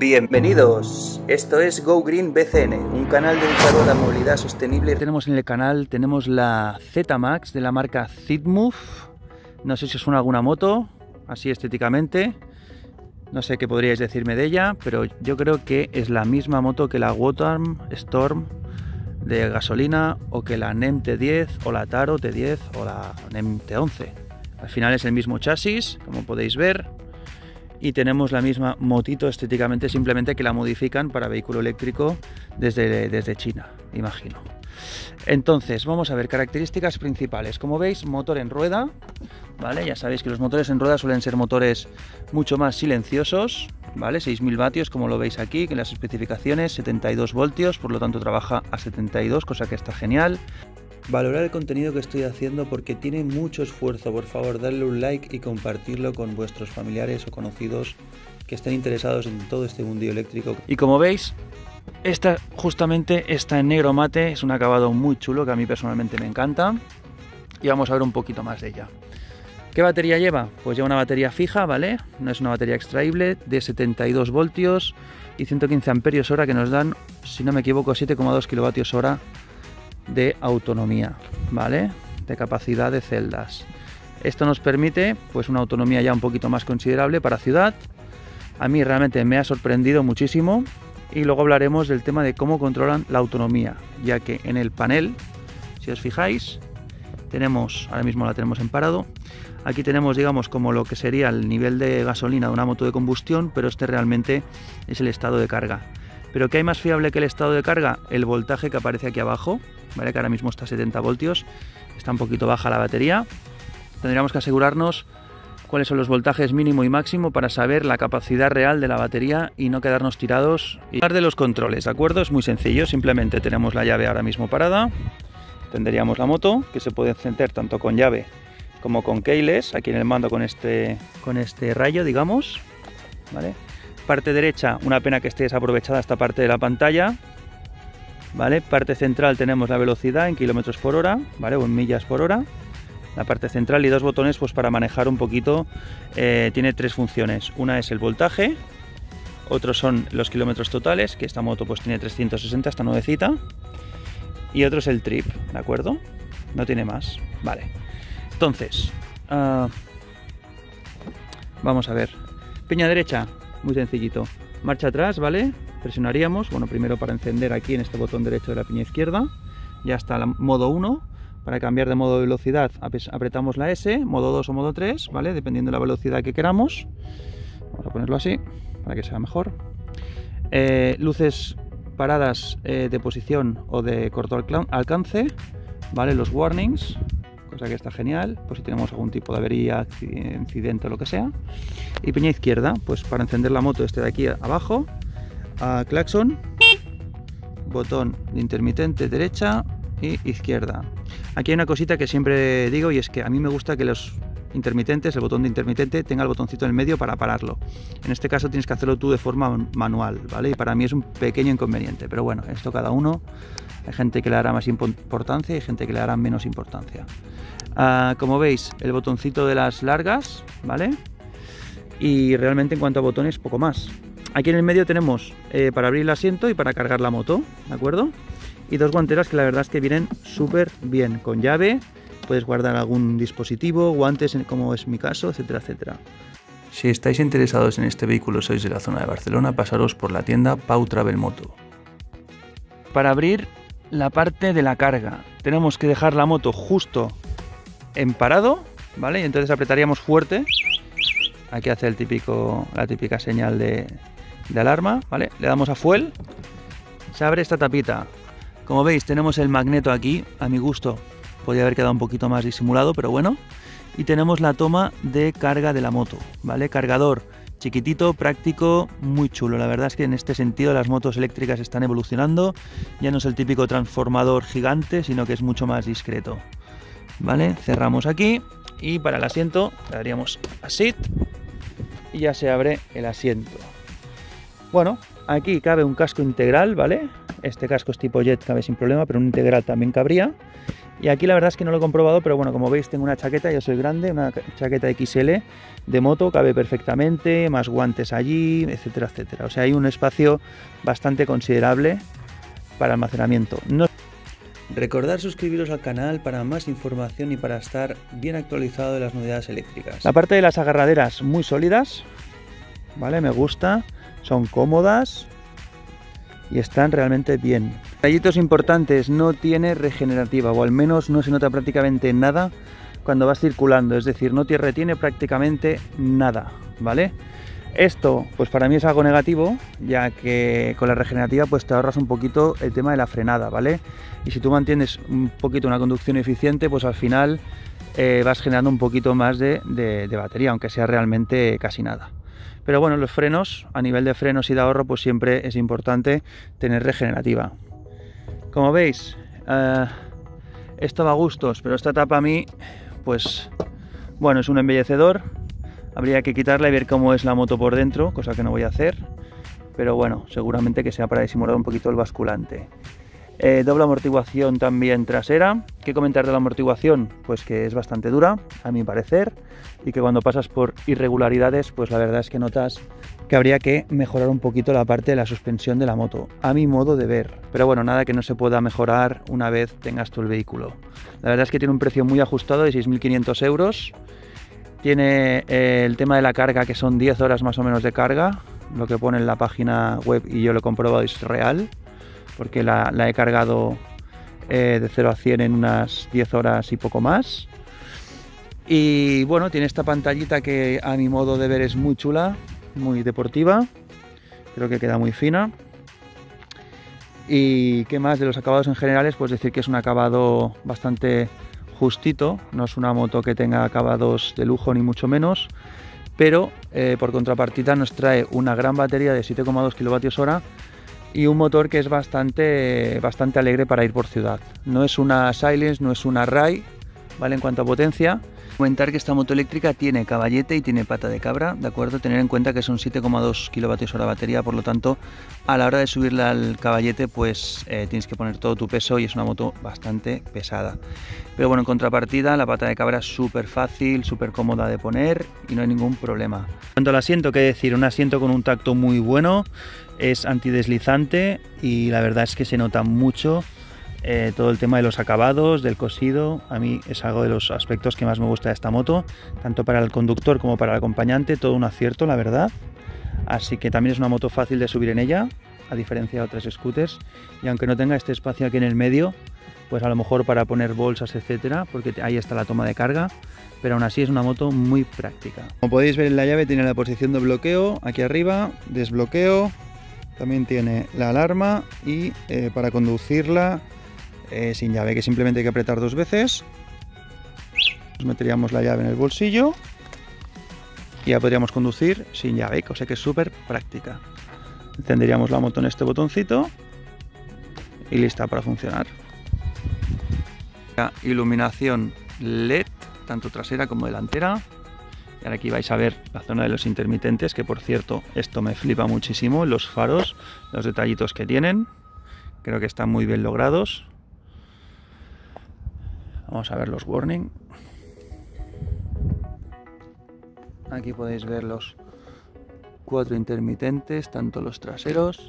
Bienvenidos, esto es Go Green BCN, un canal dedicado a la movilidad sostenible. Tenemos en el canal, la Z-Max de la marca Zidmove. No sé si os suena alguna moto, así estéticamente. No sé qué podríais decirme de ella, pero yo creo que es la misma moto que la Wotan Storm de gasolina, o que la NEM T10, o la Taro T10, o la NEM T11. Al final es el mismo chasis, como podéis ver. Y tenemos la misma motito estéticamente, simplemente que la modifican para vehículo eléctrico desde China, imagino. Entonces, vamos a ver características principales. Como veis, motor en rueda, ¿vale? Ya sabéis que los motores en rueda suelen ser motores mucho más silenciosos, ¿vale? 6000 vatios, como lo veis aquí, que en las especificaciones, 72 voltios, por lo tanto trabaja a 72, cosa que está genial. Valorar el contenido que estoy haciendo porque tiene mucho esfuerzo. Por favor, darle un like y compartirlo con vuestros familiares o conocidos que estén interesados en todo este mundillo eléctrico. Y como veis, esta justamente está en negro mate, es un acabado muy chulo que a mí personalmente me encanta. Y vamos a ver un poquito más de ella. ¿Qué batería lleva? Pues lleva una batería fija, ¿vale? No es una batería extraíble, de 72 voltios y 115 amperios hora, que nos dan, si no me equivoco, 7,2 kilovatios hora de autonomía, ¿vale? De capacidad de celdas. Esto nos permite pues una autonomía ya un poquito más considerable para ciudad. A mí realmente me ha sorprendido muchísimo, y luego hablaremos del tema de cómo controlan la autonomía, ya que en el panel, si os fijáis, tenemos, ahora mismo la tenemos en parado, aquí tenemos, digamos, como lo que sería el nivel de gasolina de una moto de combustión, pero este realmente es el estado de carga. Pero ¿qué hay más fiable que el estado de carga? El voltaje que aparece aquí abajo, ¿vale? Que ahora mismo está a 70 voltios, está un poquito baja la batería. Tendríamos que asegurarnos cuáles son los voltajes mínimo y máximo para saber la capacidad real de la batería y no quedarnos tirados. Y hablar de los controles, ¿de acuerdo? Es muy sencillo, simplemente tenemos la llave ahora mismo parada, tendríamos la moto, que se puede encender tanto con llave como con keyless, aquí en el mando con este rayo, digamos, ¿vale? Parte derecha, una pena que esté desaprovechada esta parte de la pantalla, ¿vale? Parte central tenemos la velocidad en kilómetros por hora, ¿vale? O en millas por hora. La parte central y dos botones pues para manejar un poquito. Tiene tres funciones. Una es el voltaje, otros son los kilómetros totales, que esta moto pues tiene 360, esta nuevecita. Y otro es el trip, ¿de acuerdo? No tiene más, vale. Entonces, vamos a ver. Peña derecha. Muy sencillito. Marcha atrás, ¿vale? Presionaríamos, bueno, primero para encender aquí en este botón derecho de la piña izquierda. Ya está el modo 1. Para cambiar de modo de velocidad apretamos la S, modo 2 o modo 3, ¿vale? Dependiendo de la velocidad que queramos. Vamos a ponerlo así, para que sea mejor. Luces paradas de posición o de corto alcance, ¿vale? Los warnings, cosa que está genial, por si tenemos algún tipo de avería, incidente o lo que sea. Y peña izquierda, pues para encender la moto de aquí abajo, claxon, botón de intermitente derecha y izquierda. Aquí hay una cosita que siempre digo, y es que a mí me gusta que los intermitentes, el botón de intermitente, tenga el botoncito en el medio para pararlo. En este caso tienes que hacerlo tú de forma manual, ¿vale? Y para mí es un pequeño inconveniente, pero bueno, esto cada uno. Hay gente que le dará más importancia y gente que le dará menos importancia. Como veis, el botoncito de las largas, ¿vale? Y realmente en cuanto a botones, poco más. Aquí en el medio tenemos para abrir el asiento y para cargar la moto, ¿de acuerdo? Y dos guanteras que la verdad es que vienen súper bien, con llave, puedes guardar algún dispositivo, guantes como es mi caso, etcétera, etcétera. Si estáis interesados en este vehículo, sois de la zona de Barcelona, pasaros por la tienda Pau Travel Moto. Para abrir la parte de la carga, tenemos que dejar la moto justo en parado, ¿vale? Y entonces apretaríamos fuerte. Aquí hace la típica señal de alarma, ¿vale? Le damos a fuel, se abre esta tapita. Como veis, tenemos el magneto aquí, a mi gusto podría haber quedado un poquito más disimulado, pero bueno. Y tenemos la toma de carga de la moto, ¿vale? Cargador chiquitito, práctico, muy chulo. La verdad es que en este sentido las motos eléctricas están evolucionando. Ya no es el típico transformador gigante, sino que es mucho más discreto, ¿vale? Cerramos aquí y para el asiento le daríamos a Sit y ya se abre el asiento. Bueno, aquí cabe un casco integral, ¿vale? Este casco es tipo jet, cabe sin problema, pero un integral también cabría. Y aquí la verdad es que no lo he comprobado, pero bueno, como veis tengo una chaqueta, yo soy grande, una chaqueta XL de moto, cabe perfectamente, más guantes allí, etcétera, etcétera. O sea, hay un espacio bastante considerable para almacenamiento. Recordad suscribiros al canal para más información y para estar bien actualizado de las novedades eléctricas. La parte de las agarraderas muy sólidas, ¿vale? Me gusta, son cómodas y están realmente bien. Detallitos importantes, no tiene regenerativa, o al menos no se nota prácticamente nada cuando vas circulando, es decir, no te retiene prácticamente nada, ¿vale? Esto, pues para mí es algo negativo, ya que con la regenerativa pues te ahorras un poquito el tema de la frenada, ¿vale? Y si tú mantienes un poquito una conducción eficiente, pues al final vas generando un poquito más de batería, aunque sea realmente casi nada. Pero bueno, los frenos, a nivel de frenos y de ahorro, pues siempre es importante tener regenerativa. Como veis, esto va a gustos, pero esta tapa a mí, pues bueno, es un embellecedor. Habría que quitarla y ver cómo es la moto por dentro, cosa que no voy a hacer. Pero bueno, seguramente que sea para disimular un poquito el basculante. Doble amortiguación también trasera. ¿Qué comentar de la amortiguación? Pues que es bastante dura, a mi parecer. Y que cuando pasas por irregularidades, pues la verdad es que notas que habría que mejorar un poquito la parte de la suspensión de la moto, a mi modo de ver. Pero bueno, nada que no se pueda mejorar una vez tengas tú el vehículo. La verdad es que tiene un precio muy ajustado de 6.500 euros. Tiene el tema de la carga, que son 10 horas más o menos de carga. Lo que pone en la página web, y yo lo he comprobado, es real, porque la he cargado de 0 a 100 en unas 10 horas y poco más. Y bueno, tiene esta pantallita que a mi modo de ver es muy chula, muy deportiva. Creo que queda muy fina. Y qué más de los acabados en generales, pues decir que es un acabado bastante justito, no es una moto que tenga acabados de lujo ni mucho menos, pero por contrapartida nos trae una gran batería de 7,2 kWh y un motor que es bastante alegre para ir por ciudad. No es una Silence, no es una Rai, ¿vale? En cuanto a potencia. Comentar que esta moto eléctrica tiene caballete y tiene pata de cabra, ¿de acuerdo? Tener en cuenta que son 7,2 kWh de batería, por lo tanto, a la hora de subirla al caballete, pues tienes que poner todo tu peso y es una moto bastante pesada. Pero bueno, en contrapartida, la pata de cabra es súper fácil, súper cómoda de poner y no hay ningún problema. En cuanto al asiento, qué decir, un asiento con un tacto muy bueno, es antideslizante y la verdad es que se nota mucho. Todo el tema de los acabados, del cosido, a mí es algo de los aspectos que más me gusta de esta moto, tanto para el conductor como para el acompañante, todo un acierto, la verdad. Así que también es una moto fácil de subir en ella, a diferencia de otras scooters, y aunque no tenga este espacio aquí en el medio, pues a lo mejor para poner bolsas, etcétera, porque ahí está la toma de carga, pero aún así es una moto muy práctica. Como podéis ver en la llave tiene la posición de bloqueo aquí arriba, desbloqueo, también tiene la alarma y para conducirla sin llave, que simplemente hay que apretar 2 veces. Nos meteríamos la llave en el bolsillo y ya podríamos conducir sin llave, cosa que es súper práctica. Encenderíamos la moto en este botoncito y lista para funcionar. Iluminación LED, tanto trasera como delantera. Y ahora aquí vais a ver la zona de los intermitentes, que por cierto, esto me flipa muchísimo, los faros, los detallitos que tienen. Creo que están muy bien logrados. Vamos a ver los warning. Aquí podéis ver los 4 intermitentes, tanto los traseros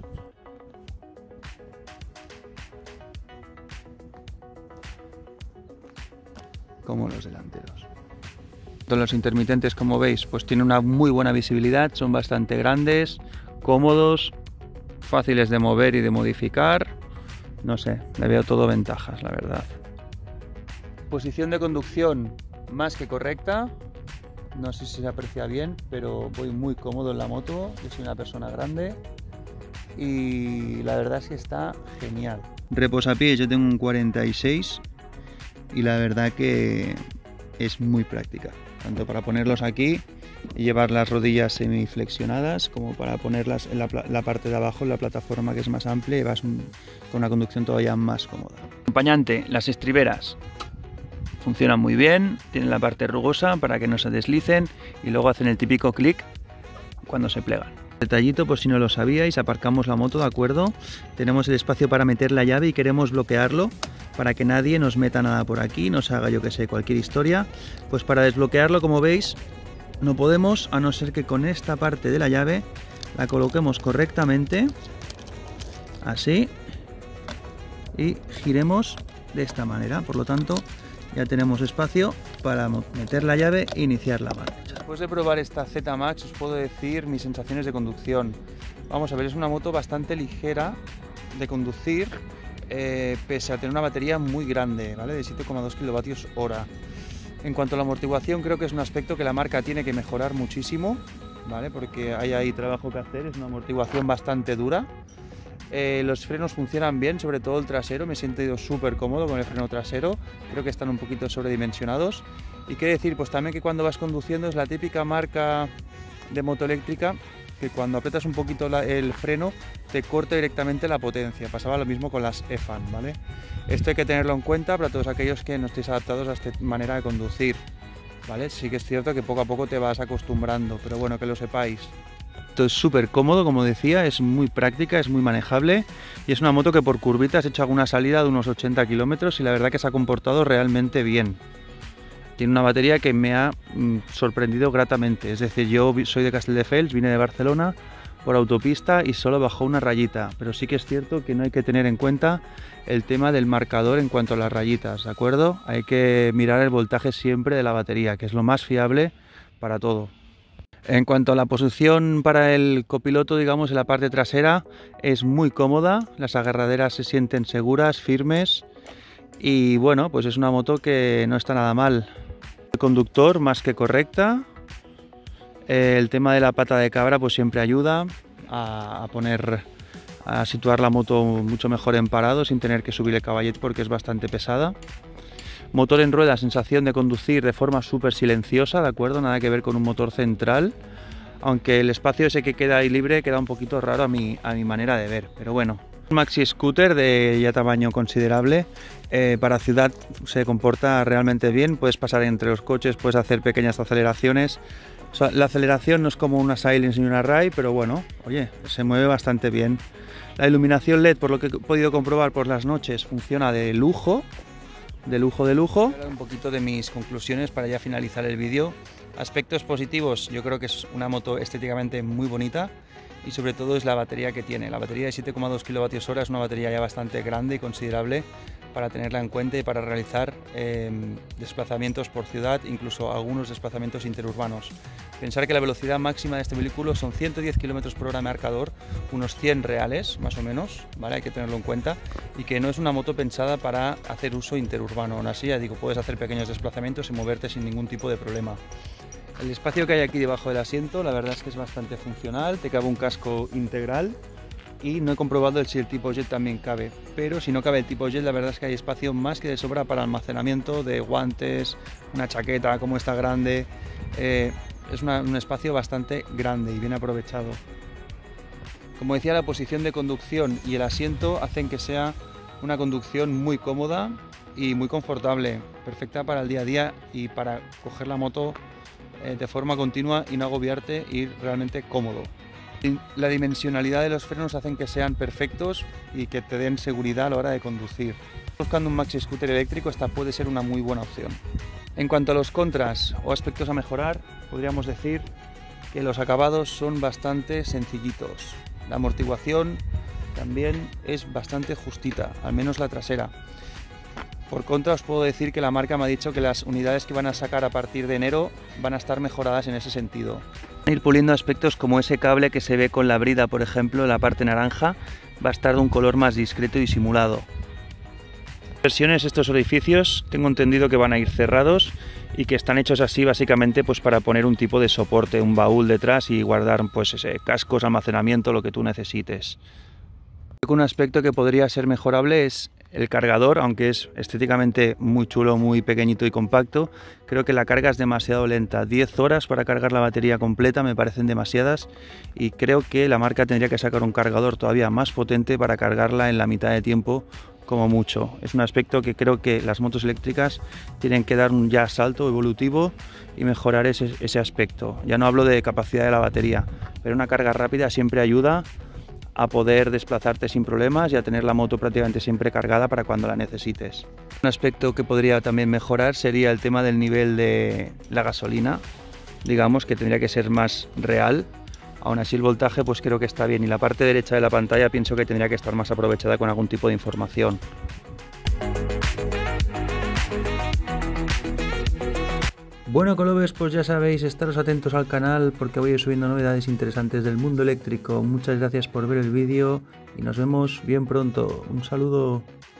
como los delanteros. Los intermitentes, como veis, pues tienen una muy buena visibilidad, son bastante grandes, cómodos, fáciles de mover y de modificar. No sé, le veo todo ventajas, la verdad. Posición de conducción más que correcta, no sé si se aprecia bien, pero voy muy cómodo en la moto, yo soy una persona grande y la verdad es que está genial. Reposapiés, yo tengo un 46 y la verdad que es muy práctica, tanto para ponerlos aquí y llevar las rodillas semiflexionadas como para ponerlas en la parte de abajo, en la plataforma que es más amplia y vas con una conducción todavía más cómoda. Acompañante, las estriberas funcionan muy bien, tienen la parte rugosa para que no se deslicen y luego hacen el típico clic cuando se plegan. Detallito, por si no lo sabíais, aparcamos la moto, ¿de acuerdo? Tenemos el espacio para meter la llave y queremos bloquearlo para que nadie nos meta nada por aquí, nos haga, yo que sé, cualquier historia. Pues para desbloquearlo, como veis, no podemos, a no ser que con esta parte de la llave la coloquemos correctamente, así, y giremos de esta manera. Por lo tanto, ya tenemos espacio para meter la ave e iniciar la marcha. Después de probar esta Z Max os puedo decir mis sensaciones de conducción. Vamos a ver, es una moto bastante ligera de conducir, pese a tener una batería muy grande, ¿vale? De 7,2 kWh. En cuanto a la amortiguación, creo que es un aspecto que la marca tiene que mejorar muchísimo, ¿vale? Porque hay ahí trabajo que hacer, es una amortiguación bastante dura. Los frenos funcionan bien, sobre todo el trasero, me he sentido súper cómodo con el freno trasero, creo que están un poquito sobredimensionados. Y qué decir, pues también que cuando vas conduciendo es la típica marca de moto eléctrica que cuando aprietas un poquito el freno te corta directamente la potencia. Pasaba lo mismo con las E-Fan, ¿vale? Esto hay que tenerlo en cuenta para todos aquellos que no estéis adaptados a esta manera de conducir, ¿vale? Sí que es cierto que poco a poco te vas acostumbrando, pero bueno, que lo sepáis. Esto es súper cómodo, como decía, es muy práctica, es muy manejable y es una moto que por curvitas he hecho alguna salida de unos 80 kilómetros y la verdad que se ha comportado realmente bien. Tiene una batería que me ha sorprendido gratamente, es decir, yo soy de Castelldefels, vine de Barcelona por autopista y solo bajó una rayita, pero sí que es cierto que no hay que tener en cuenta el tema del marcador en cuanto a las rayitas, ¿de acuerdo? Hay que mirar el voltaje siempre de la batería, que es lo más fiable para todo. En cuanto a la posición para el copiloto, digamos, en la parte trasera es muy cómoda, las agarraderas se sienten seguras, firmes y bueno, pues es una moto que no está nada mal. El conductor más que correcta, el tema de la pata de cabra pues siempre ayuda a situar la moto mucho mejor en parado sin tener que subir el caballet porque es bastante pesada. Motor en rueda, sensación de conducir de forma súper silenciosa, ¿de acuerdo? Nada que ver con un motor central, aunque el espacio ese que queda ahí libre queda un poquito raro a mi manera de ver, pero bueno. Un maxi scooter de ya tamaño considerable, para ciudad se comporta realmente bien, puedes pasar entre los coches, puedes hacer pequeñas aceleraciones. O sea, la aceleración no es como una Silence ni una Rai, pero bueno, oye, se mueve bastante bien. La iluminación LED, por lo que he podido comprobar por las noches, funciona de lujo. De lujo. Voy a hablar un poquito de mis conclusiones para ya finalizar el vídeo. Aspectos positivos, yo creo que es una moto estéticamente muy bonita y sobre todo es la batería que tiene. La batería de 7,2 kWh es una batería ya bastante grande y considerable para tenerla en cuenta y para realizar desplazamientos por ciudad, incluso algunos desplazamientos interurbanos. Pensar que la velocidad máxima de este vehículo son 110 km por hora marcador, unos 100 reales más o menos, ¿vale? Hay que tenerlo en cuenta, y que no es una moto pensada para hacer uso interurbano. Aún así, ya digo, puedes hacer pequeños desplazamientos y moverte sin ningún tipo de problema. El espacio que hay aquí debajo del asiento, la verdad es que es bastante funcional, te cabe un casco integral y no he comprobado si el tipo Jet también cabe, pero si no cabe el tipo Jet, la verdad es que hay espacio más que de sobra para almacenamiento de guantes, una chaqueta como esta grande. Es un espacio bastante grande y bien aprovechado. Como decía, la posición de conducción y el asiento hacen que sea una conducción muy cómoda y muy confortable, perfecta para el día a día y para coger la moto de forma continua y no agobiarte, y ir realmente cómodo. La dimensionalidad de los frenos hacen que sean perfectos y que te den seguridad a la hora de conducir. Buscando un maxi scooter eléctrico, esta puede ser una muy buena opción. En cuanto a los contras o aspectos a mejorar, podríamos decir que los acabados son bastante sencillitos. La amortiguación también es bastante justita, al menos la trasera. Por contra, os puedo decir que la marca me ha dicho que las unidades que van a sacar a partir de enero van a estar mejoradas en ese sentido. Van a ir puliendo aspectos como ese cable que se ve con la brida, por ejemplo, en la parte naranja, va a estar de un color más discreto y simulado. Versiones, estos orificios, tengo entendido que van a ir cerrados y que están hechos así básicamente pues para poner un tipo de soporte, un baúl detrás y guardar pues cascos, almacenamiento, lo que tú necesites. Un aspecto que podría ser mejorable es el cargador, aunque es estéticamente muy chulo, muy pequeñito y compacto. Creo que la carga es demasiado lenta. 10 horas para cargar la batería completa me parecen demasiadas y creo que la marca tendría que sacar un cargador todavía más potente para cargarla en la mitad de tiempo como mucho. Es un aspecto que creo que las motos eléctricas tienen que dar un ya salto evolutivo y mejorar ese aspecto. Ya no hablo de capacidad de la batería, pero una carga rápida siempre ayuda a poder desplazarte sin problemas y a tener la moto prácticamente siempre cargada para cuando la necesites. Un aspecto que podría también mejorar sería el tema del nivel de la gasolina, digamos que tendría que ser más real. Aún así el voltaje pues creo que está bien, y la parte derecha de la pantalla pienso que tendría que estar más aprovechada con algún tipo de información. Bueno, Colovers, pues ya sabéis, estaros atentos al canal porque voy a ir subiendo novedades interesantes del mundo eléctrico. Muchas gracias por ver el vídeo y nos vemos bien pronto. Un saludo.